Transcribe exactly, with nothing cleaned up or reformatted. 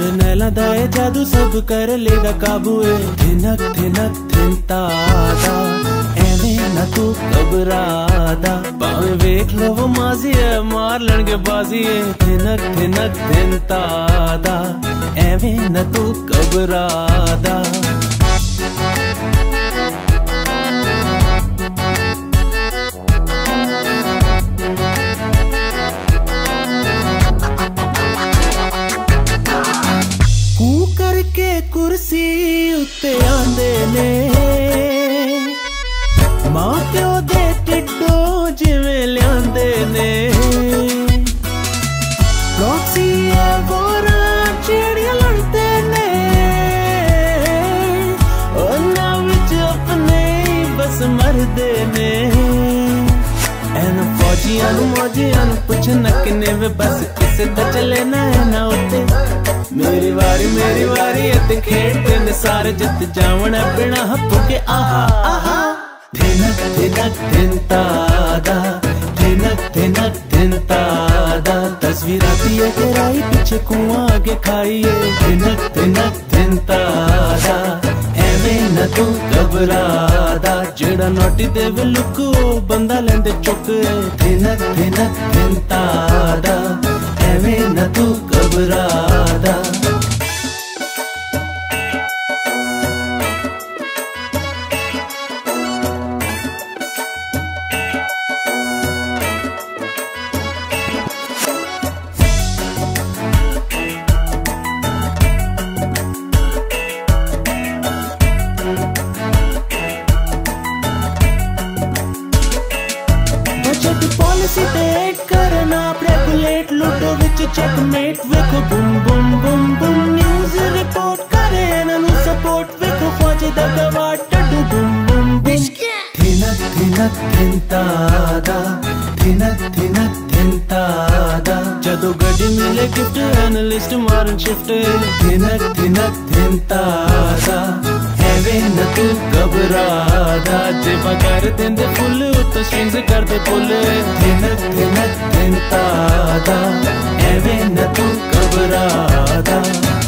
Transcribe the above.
पर नैला दाए जादू सब कर लेगा काबू ए थिनक थिनक थिनतादा एवें ना तू घबरादा भावे वेख लो वो माजी है मार लड़के बाजी है थिनक थिनक थिनतादा एवें ना तू घबरादा करके कुर्सी उत्ते आंदे ने मां प्यो दे टिड्डो जिवें लियांदे ने प्रॉक्सी है बोरा चिड़ियां लड़ते ने उन्हां विच अपने बस मरदे ने एन फौजियां नूं मौजियां नूं पुछना किने वे बस किसे ते चले ना ना उत्ते मेरी वारी मेरी वारी ते खेडते ने सारे जित जावण बिना हप्पू के आहा आहा थिनक थिनक थिनतादा थिनक थिनक थिनतादा तस्वीर आती है तेराई पीछे कुआं आगे खाइए थिनक थिनक थिनतादा एवें न तू घबरादा जेड़ा नोटी देवे लुक ओ बंदा लेंदे चुक थिनक थिनक थिनतादा एवें न तू घबरादा पॉलिसी डेट करना रेगुलेट लूडो विच चेकमेट वेखो boom boom boom Bum news report करे नू सपोर्ट वेखो फौजी दा गवाह टड्डू बुम बुम बुम थिनक थिनक थिनतादा थिनक थिनक थिनतादा जदों गड्डी मिले गिफ्ट एनालिस्ट मारन शिफ्ट थिनक थिनक थिनतादा एवें न तू घबरादा जेबा कर देंदे फुल उत्तो स्ट्रिंग्स करदे पुल थिनक थिनक थिनतादा एवें न तू घबरादा।